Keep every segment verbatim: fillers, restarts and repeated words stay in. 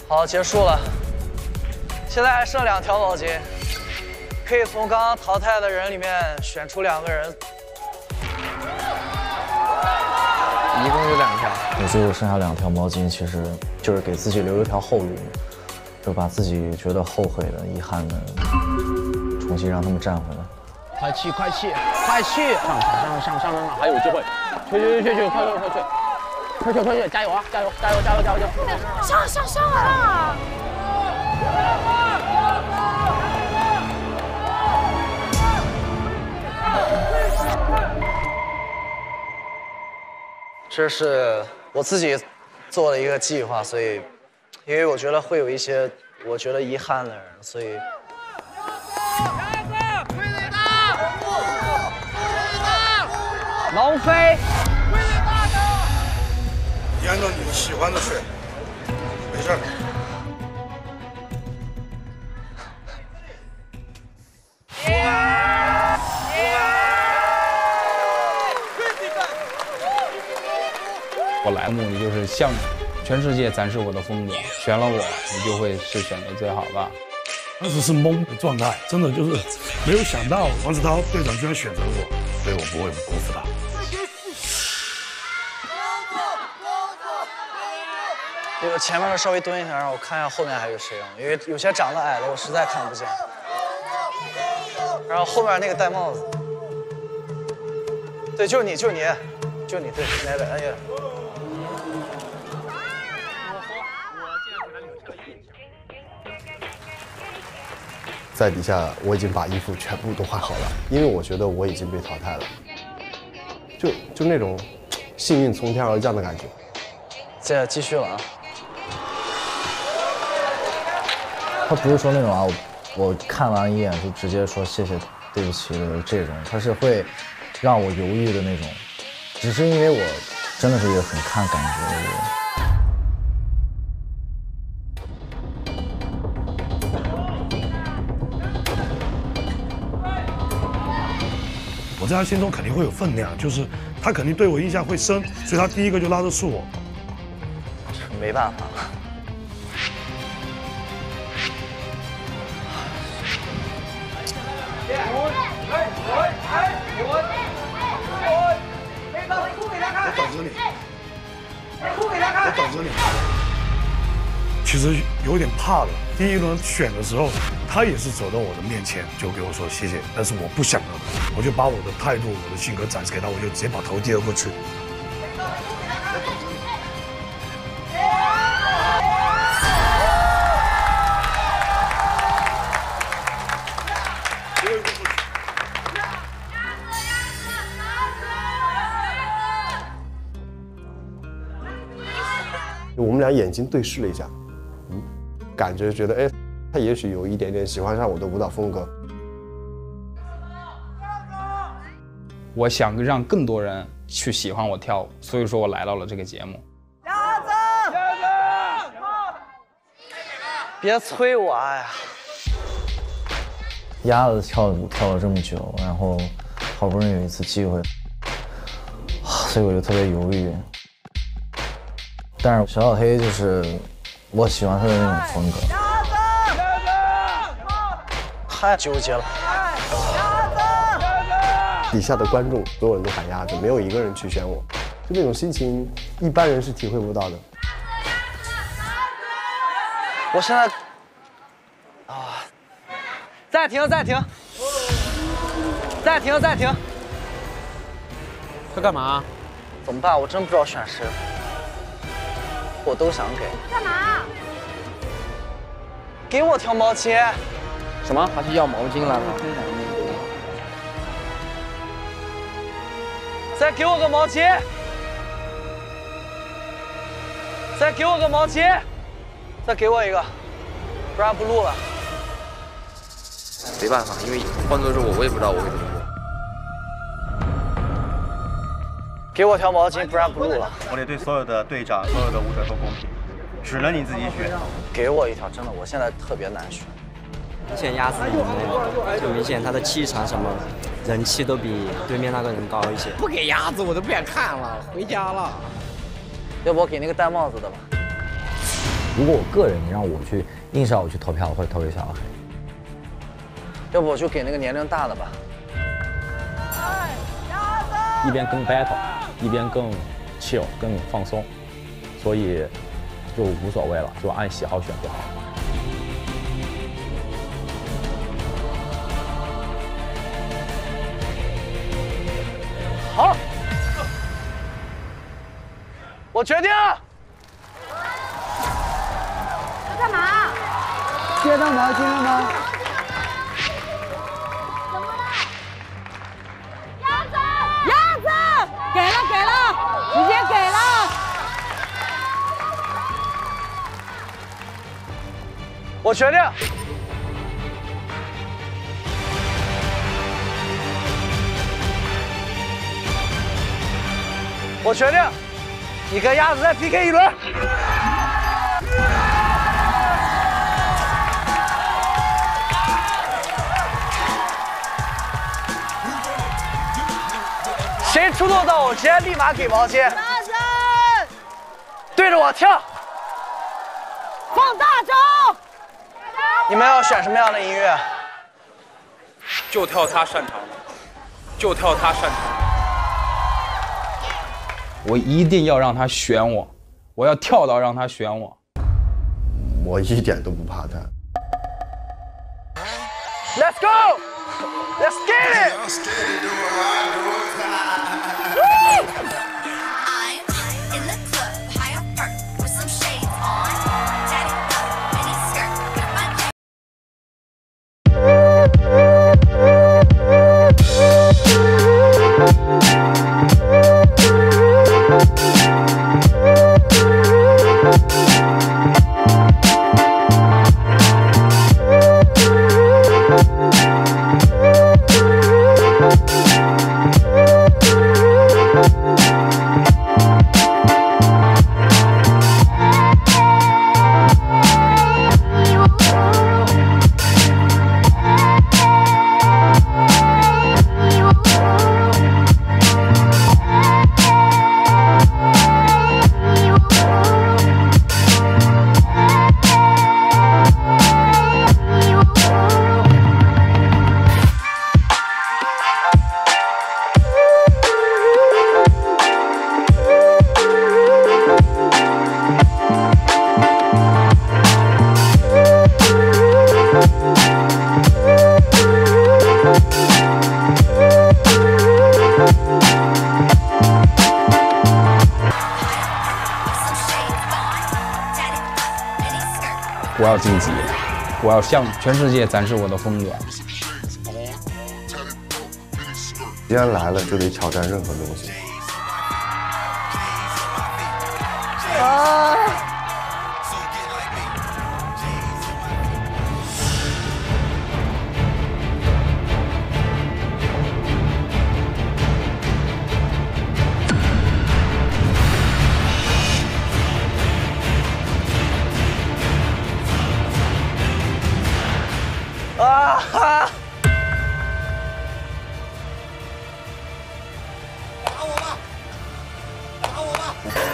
好，结束了。现在还剩两条毛巾，可以从刚刚淘汰的人里面选出两个人。 一共有两条。 我最后剩下两条毛巾，其实就是给自己留一条后路，就把自己觉得后悔的、遗憾的，重新让他们站回来。 快去，快去，快去！上上上上上上，还有机会！去去去去，快去快去！快去快去，加油啊！加油加油加油加油加油！ 上上上啊！ 这是我自己做的一个计划，所以，因为我觉得会有一些我觉得遗憾的人，所以。 龙飞。 你按照你喜欢的选，没事儿。 我来的目的就是向全世界展示我的风格，选了我，你就会是选择最好的。 当时是懵的状态，真的就是没有想到王子涛队长居然选择我，所以我不会辜负他。 那个前面的稍微蹲一下，让我看一下后面还有谁啊？因为有些长得矮的我实在看不见。然后后面那个戴帽子，对，就是你，就是你，就是你，对，来来，哎呀。 在底下我已经把衣服全部都换好了，因为我觉得我已经被淘汰了，就就那种幸运从天而降的感觉。 接着继续了啊！ 他不是说那种啊，我我看完一眼就直接说谢谢、对不起的这种，他是会让我犹豫的那种，只是因为我真的是一个很看感觉的人。 我在他心中肯定会有分量，就是他肯定对我印象会深，所以他第一个就拉着是我。 没办法。 我等着你，我等着你。其实有点怕了。第一轮选的时候，他也是走到我的面前，就给我说谢谢，但是我不想了，我就把我的态度、我的性格展示给他，我就直接把头低了过去。 我们俩眼睛对视了一下，嗯，感觉觉得哎，他也许有一点点喜欢上我的舞蹈风格。 我想让更多人去喜欢我跳舞，所以说我来到了这个节目。 鸭子，鸭子，别催我呀！ 鸭子跳舞跳了这么久，然后好不容易有一次机会，所以我就特别犹豫。但是小小黑就是我喜欢他的那种风格。 太纠结了。 底下的观众所有人都喊鸭子，没有一个人去选我，就那种心情，一般人是体会不到的。 我现在啊，暂停，暂停，暂停，暂停。 他干嘛？ 怎么办？我真不知道选谁。我都想给。 干嘛？ 给我条毛巾。 什么？他去要毛巾来了？ 再给我个毛巾。再给我个毛巾。再给我一个，不然不录了。 没办法，因为换作是我，我也不知道我会怎么做。 给我条毛巾，不然不录了。 我得对所有的队长、所有的舞者都公平，只能你自己选。 给我一条，真的，我现在特别难选。 明显鸭子赢了，就明显他的气场什么人气都比对面那个人高一些。 不给鸭子我都不想看了，回家了。 要不我给那个戴帽子的吧？ 如果我个人你让我去硬是要我去投票，我会投给小黑。 要不我就给那个年龄大的吧。 一边更 battle， 一边更 chill， 更放松，所以就无所谓了，就按喜好选就好了。 好，我决定。 要干嘛？ 接到毛巾了吗？ 怎么了？鸭子，鸭子，给了给了，直接给了。 我决定。我决定，你跟鸭子再 P K 一轮。谁出动到我直接立马给毛巾。 大声！ 对着我跳。 放大招！ 你们要选什么样的音乐？ 就跳他擅长的，就跳他擅长的。我一定要让他选我，我要跳到让他选我。 我一点都不怕他。 Let's go! Let's get it! 我要晋级，我要向全世界展示我的风格。 既然来了，就得挑战任何东西。 啊！ 啊哈！ 打我吧，打我吧！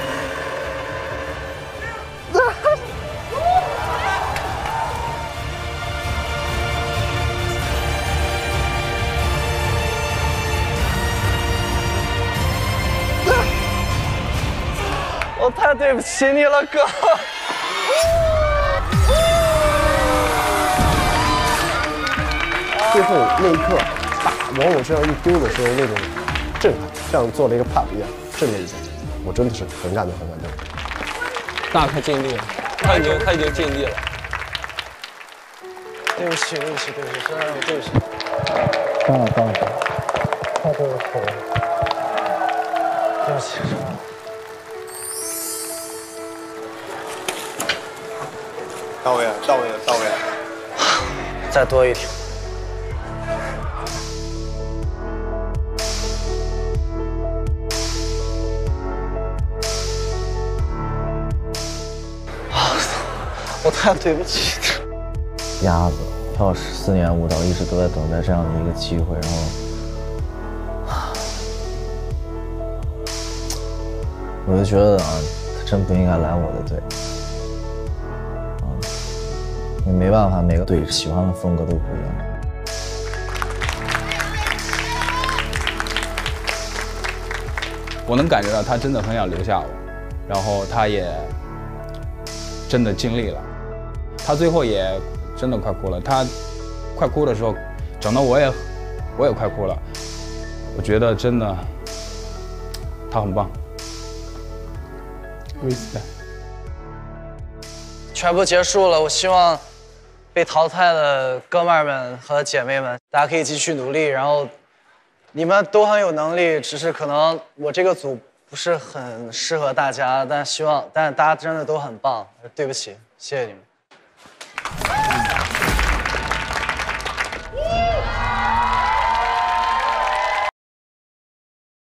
我太对不起你了，哥。 最后那一刻，把往我身上一丢的时候，那种震撼，像做了一个 pop 一样震了一下，我真的是很感动，很感动。 那他尽力了，他已经他已经尽力了。 对不起，对不起，对不起，真的对不起。 算了算了，太对不起了， 对不起。 到位了，到位了，到位了。 再多一条。我太对不起你。 鸭子跳了十四年舞蹈，一直都在等待这样的一个机会，然后，我就觉得啊，他真不应该来我的队。 你没办法，每个队喜欢的风格都不一样。 我能感觉到他真的很想留下我，然后他也真的尽力了。他最后也真的快哭了，他快哭的时候，整得我也我也快哭了。我觉得真的他很棒。 全部结束了，我希望被淘汰的哥们儿们和姐妹们，大家可以继续努力，然后你们都很有能力，只是可能我这个组不是很适合大家，但希望，但大家真的都很棒，对不起，谢谢你们。